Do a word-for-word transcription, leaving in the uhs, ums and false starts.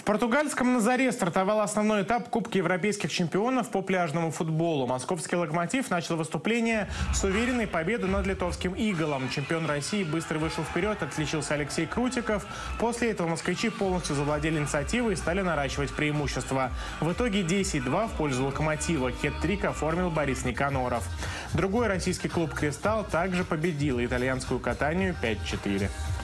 португальском Назаре стартовал основной этап Кубка европейских чемпионов по пляжному футболу. Московский «Локомотив» начал выступление с уверенной победы над литовским «Иголом». Чемпион России быстро вышел вперед, отличился Алексей Крутиков. После этого москвичи полностью завладели инициативой и стали наращивать преимущество. В итоге десять-два в пользу «Локомотива». Хет-трик оформил Борис Никаноров. Другой российский клуб «Кристалл» также победил итальянскую «Катанию» пять-четыре.